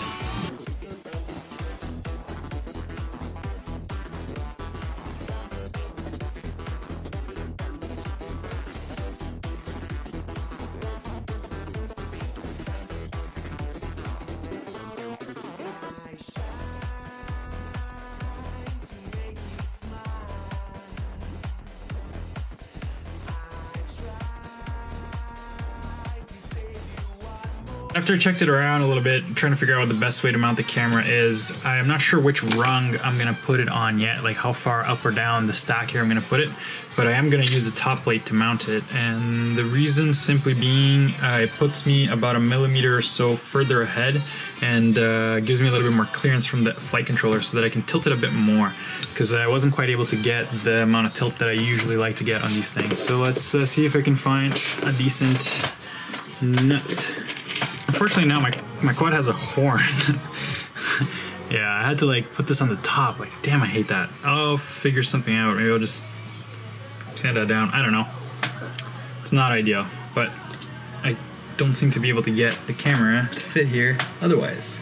After I checked it around a little bit, trying to figure out what the best way to mount the camera is, I'm not sure which rung I'm gonna put it on yet, like how far up or down the stack here I'm gonna put it, but I am gonna use the top plate to mount it, and the reason simply being it puts me about 1 millimeter or so further ahead and gives me a little bit more clearance from the flight controller so that I can tilt it a bit more, because I wasn't quite able to get the amount of tilt that I usually like to get on these things. So let's see if I can find a decent nut. Unfortunately now my quad has a horn. Yeah, I had to like put this on the top. Like, damn, I hate that. I'll figure something out. Maybe I'll just sand that down. I don't know. It's not ideal, but I don't seem to be able to get the camera to fit here otherwise.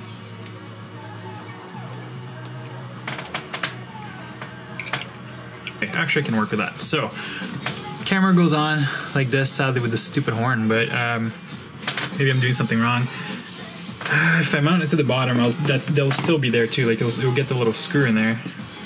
Okay, actually I can work with that. So, camera goes on like this, sadly with this stupid horn, but maybe I'm doing something wrong. If I mount it to the bottom, they'll still be there too. Like it'll get the little screw in there.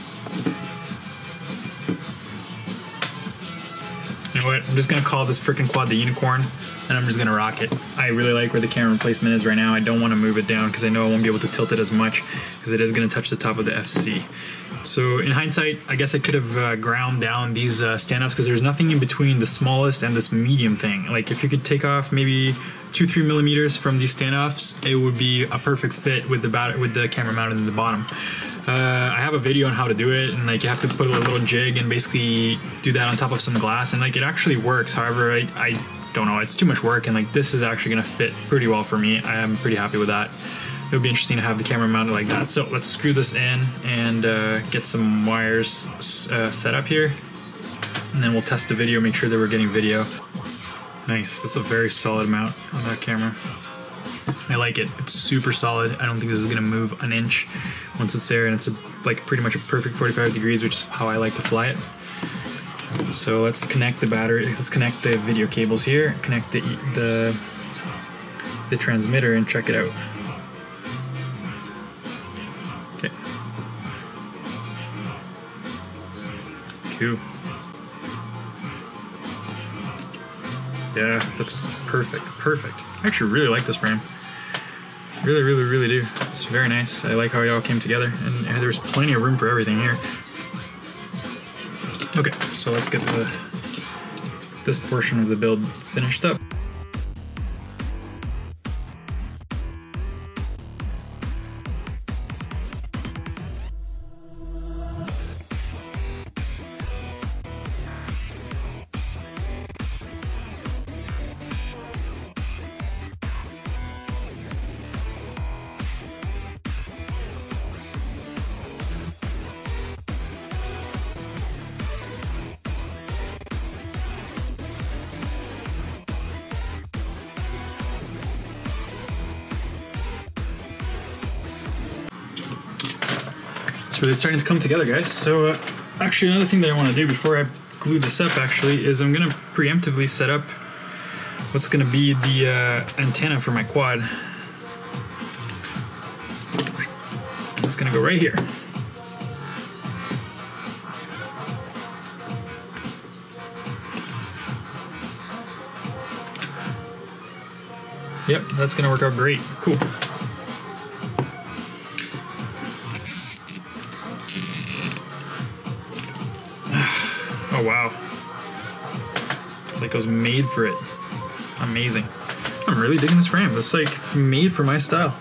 You know what? I'm just gonna call this freaking quad the Unicorn, and I'm just gonna rock it. I really like where the camera placement is right now. I don't want to move it down because I know I won't be able to tilt it as much because it is gonna touch the top of the FC. So in hindsight, I guess I could have ground down these standoffs because there's nothing in between the smallest and this medium thing. Like if you could take off maybe 2-3 millimeters from these standoffs, it would be a perfect fit with the camera mounted in the bottom. I have a video on how to do it, and like you have to put a little jig and basically do that on top of some glass, and like it actually works. However, I don't know, it's too much work, and like this is actually gonna fit pretty well for me. I am pretty happy with that. It would be interesting to have the camera mounted like that. So let's screw this in and get some wires set up here, and then we'll test the video, make sure that we're getting video. Nice, that's a very solid mount on that camera. I like it, it's super solid. I don't think this is gonna move an inch once it's there, and it's like pretty much a perfect 45 degrees, which is how I like to fly it. So let's connect the battery, let's connect the video cables here, connect the transmitter and check it out. Okay. Cool. Yeah, that's perfect, perfect. I actually really like this frame. Really, really, really do. It's very nice. I like how it all came together, and there's plenty of room for everything here. Okay, so let's get this portion of the build finished up. It's really starting to come together, guys. So actually another thing that I want to do before I glue this up actually is I'm going to preemptively set up what's going to be the antenna for my quad. It's going to go right here. Yep, that's going to work out great. Cool. Oh wow. It's like it was made for it. Amazing. I'm really digging this frame. It's like made for my style.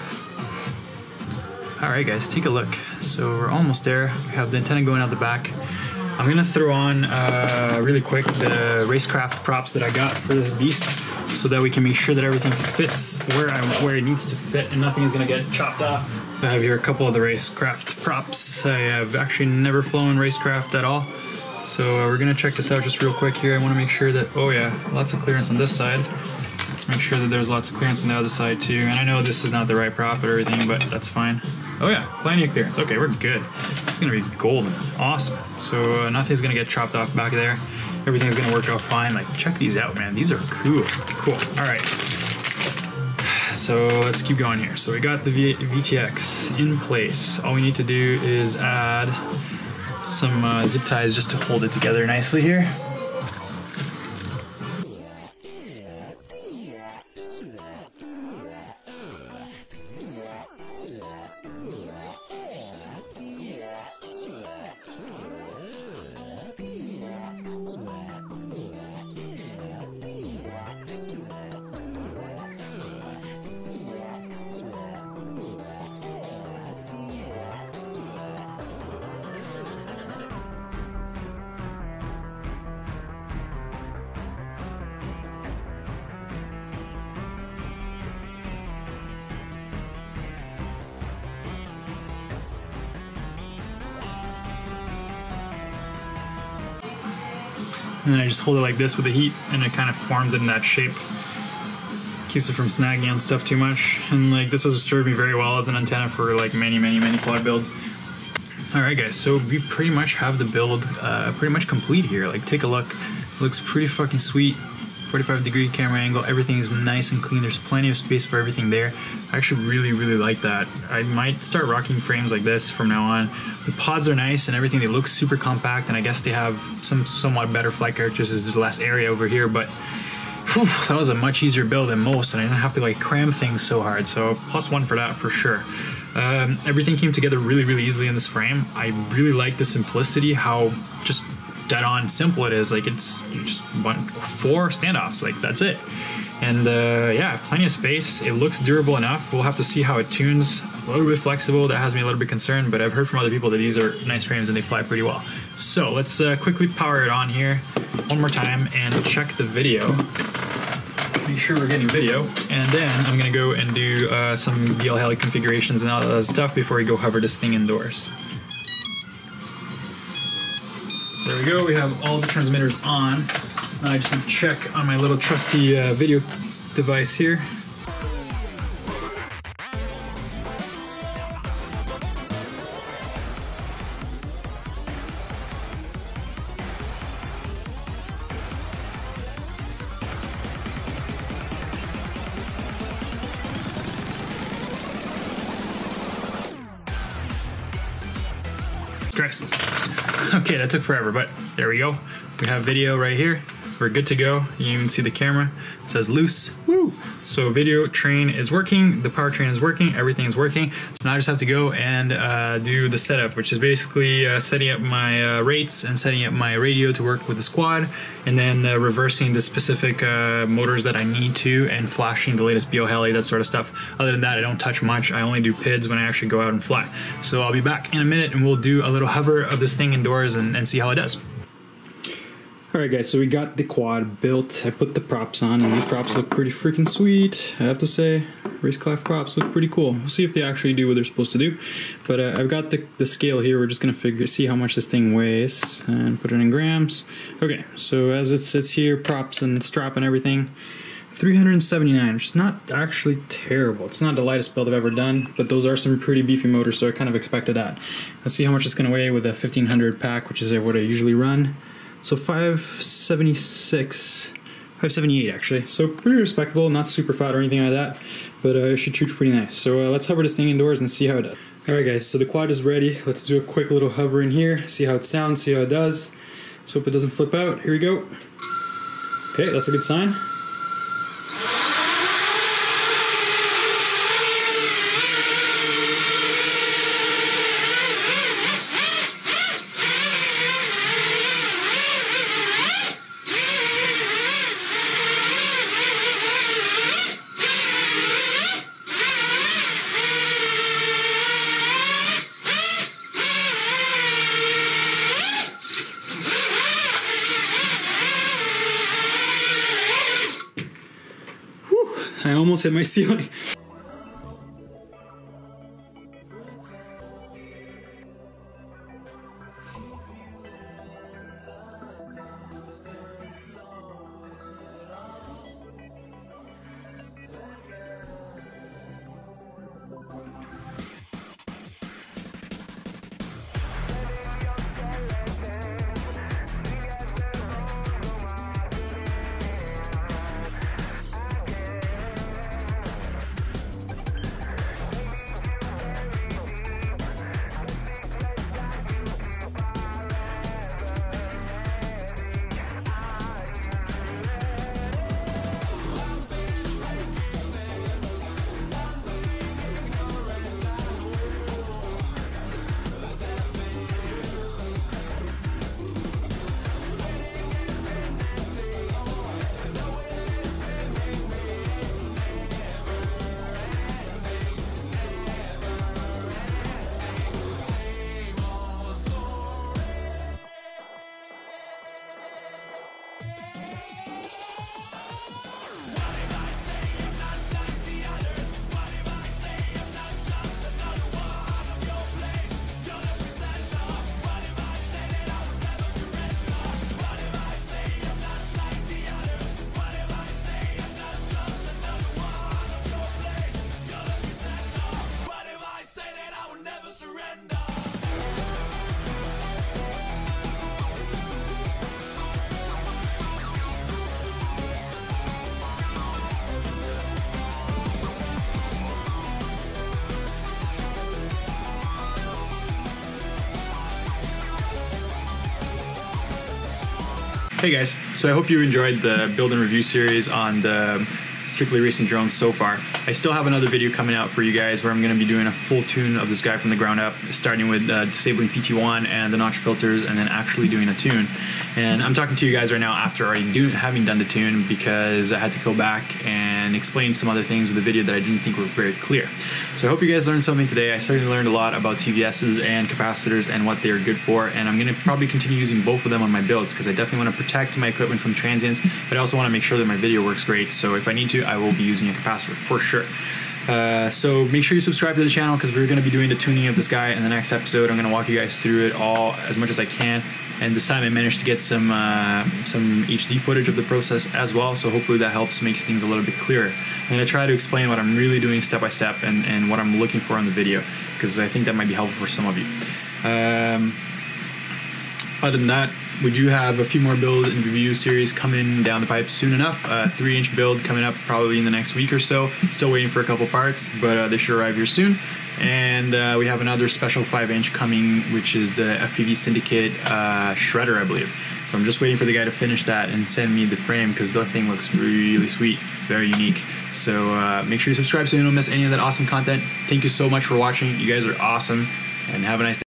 Alright guys, take a look. So we're almost there. We have the antenna going out the back. I'm gonna throw on really quick the racecraft props that I got for this beast so that we can make sure that everything fits where it needs to fit and nothing is gonna get chopped off. I have here a couple of the racecraft props. I have actually never flown racecraft at all. So we're gonna check this out just real quick here. I wanna make sure that, oh yeah, lots of clearance on this side. Let's make sure that there's lots of clearance on the other side too. And I know this is not the right prop or everything, but that's fine. Oh yeah, plenty of clearance. Okay, we're good. It's gonna be golden, awesome. So nothing's gonna get chopped off back there. Everything's gonna work out fine. Like, check these out, man. These are cool, cool. All right. So let's keep going here. So we got the VTX in place. All we need to do is add some zip ties just to hold it together nicely here. And then I just hold it like this with the heat and it kind of forms it in that shape. Keeps it from snagging on stuff too much. And like, this has served me very well as an antenna for like many quad builds. All right guys, so we pretty much have the build pretty much complete here. Like, take a look, it looks pretty fucking sweet. 45-degree camera angle, everything is nice and clean. There's plenty of space for everything there. I actually really like that. I might start rocking frames like this from now on. The pods are nice and everything. They look super compact, and I guess they have some somewhat better flight characteristics. There's less area over here, but whew, that was a much easier build than most, and I didn't have to like cram things so hard. So +1 for that for sure. Everything came together really easily in this frame. I really like the simplicity, how just dead on simple it is. Like, it's just 4 standoffs, like that's it. And yeah, plenty of space. It looks durable enough. We'll have to see how it tunes. A little bit flexible, that has me a little bit concerned, but I've heard from other people that these are nice frames and they fly pretty well. So let's quickly power it on here one more time and check the video. Make sure we're getting video, and then I'm gonna go and do some VL heli configurations and all that stuff before we go hover this thing indoors. There we go, we have all the transmitters on. Now I just need to check on my little trusty video device here. Christ. Okay, that took forever, but there we go. We have video right here. we're good to go. You can even see the camera. It says loose. Woo! So video train is working, the power train is working, everything is working. So now I just have to go and do the setup, which is basically setting up my rates and setting up my radio to work with the squad, and then reversing the specific motors that I need to, and flashing the latest BO heli, that sort of stuff. Other than that, I don't touch much. I only do PIDs when I actually go out and fly. So I'll be back in a minute and we'll do a little hover of this thing indoors and see how it does. Alright guys, so we got the quad built. I put the props on, and these props look pretty freaking sweet, I have to say. Racecraft props look pretty cool. We'll see if they actually do what they're supposed to do. But I've got the scale here. We're just going to see how much this thing weighs and put it in grams. Okay, so as it sits here, props and strap and everything, 379, which is not actually terrible. It's not the lightest build I've ever done, but those are some pretty beefy motors, so I kind of expected that. Let's see how much it's going to weigh with a 1500 pack, which is what I usually run. So 576, 578 actually. So pretty respectable, not super fat or anything like that, but it should shoot pretty nice. So let's hover this thing indoors and see how it does. Alright guys, so the quad is ready. Let's do a quick little hover in here, see how it sounds, see how it does. Let's hope it doesn't flip out. Here we go. Okay, that's a good sign. I almost hit my ceiling. Hey guys, so I hope you enjoyed the build and review series on the Strictly Racing drones so far. I still have another video coming out for you guys where I'm going to be doing a full tune of this guy from the ground up, starting with disabling PT1 and the notch filters, and then actually doing a tune. And I'm talking to you guys right now after already having done the tune, because I had to go back and explain some other things with the video that I didn't think were very clear. So I hope you guys learned something today. I certainly learned a lot about TVSs and capacitors and what they're good for, and I'm going to probably continue using both of them on my builds, because I definitely want to protect my equipment from transients, but I also want to make sure that my video works great. So if I need to, I will be using a capacitor for sure. So make sure you subscribe to the channel, because we're going to be doing the tuning of this guy in the next episode. I'm going to walk you guys through it all as much as I can, and this time I managed to get some HD footage of the process as well, so hopefully that helps makes things a little bit clearer. I'm going to try to explain what I'm really doing step by step and what I'm looking for in the video, because I think that might be helpful for some of you. Other than that, we do have a few more build and review series coming down the pipe soon enough. 3-inch build coming up probably in the next week or so. Still waiting for a couple parts, but they should arrive here soon. And we have another special 5-inch coming, which is the FPV Syndicate Shredder, I believe. So I'm just waiting for the guy to finish that and send me the frame, because the thing looks really sweet, very unique. So make sure you subscribe so you don't miss any of that awesome content. Thank you so much for watching. You guys are awesome, and have a nice day.